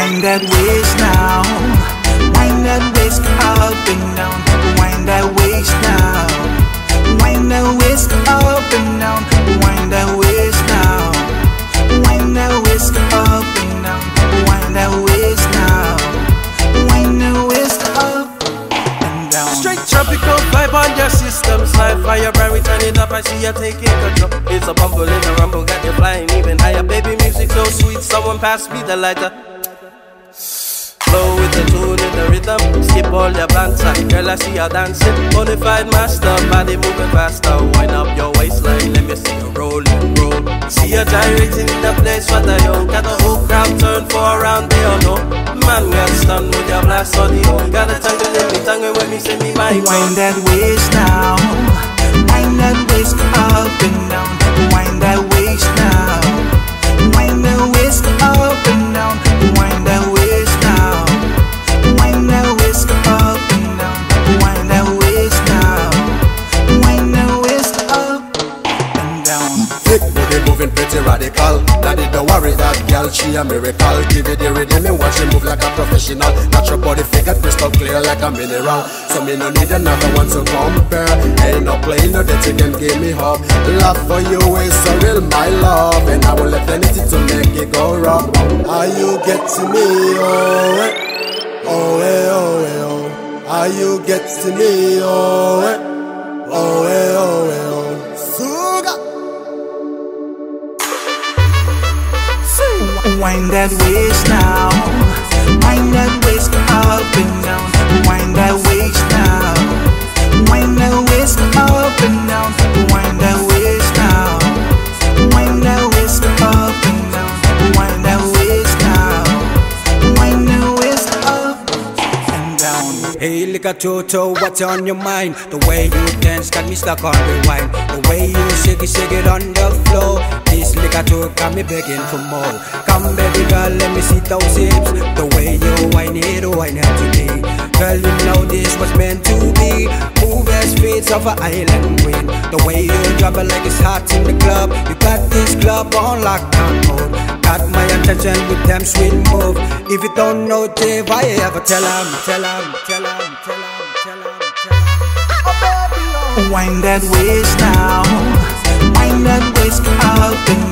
Wind that waist now, wind that waist up and down, wind that waist now, wind that waist up and down, wind that waist now, wind that waist up and down, wind that waist now, wind that waist up and down. Straight tropical vibe on your system, slide fire brand, we turn it up, I see you taking control. It's a bumble in a rumble, got you flying even higher. Baby music so sweet, someone pass me the lighter. Flow with the tune and the rhythm, skip all your banter. Girl, I see you dancing, bonafide master, body moving faster. Wind up your waistline, let me see you roll and roll. See you gyrating in the place, what I own. Got the whole crowd turn for a round, they all know. Man, got stunned with your blast on the own. Got a tangle in me, tangle when me say me my wind that waist now, wind that waist up and down, wind that waist now, wind that waist up and down, wind that waist now, wind that waist up and down, wind that waist now, wind that waist up and down. Thick booty moving pretty radical. Daddy don't worry, that girl, she a miracle. Give it the rhythm and watch she move like a professional. Natural body figure crystal clear like a mineral. So me no need another one to compare. Ain't no play, no that you can give me hope. Love for you is so real, my love, and I will let anything to make it go wrong. Are you get to me, oh eh, oh eh, oh eh, oh. Are you get to me, oh eh, oh eh, oh eh, oh. Suga. Wind that waist now, wind that waist up and down, wind that waist now, wind that waist up and down, wind that waist now, wind that waist up and down, wind that waist now, wind that waist up and down. Hey, look at Toto, what's on your mind? The way you dance got me stuck on rewind. The way you shake it on the floor. This liquor tour got me begging for more. Come baby girl, let me see those hips. The way you whine it to me. Girl, you know this was meant to be. Move as streets of an island queen. The way you drop it like it's hot in the club. You got this club on lockdown mode. Got my attention with them sweet move. If you don't know Jvai, ever tell him. Wind that waist now, wind that waist up and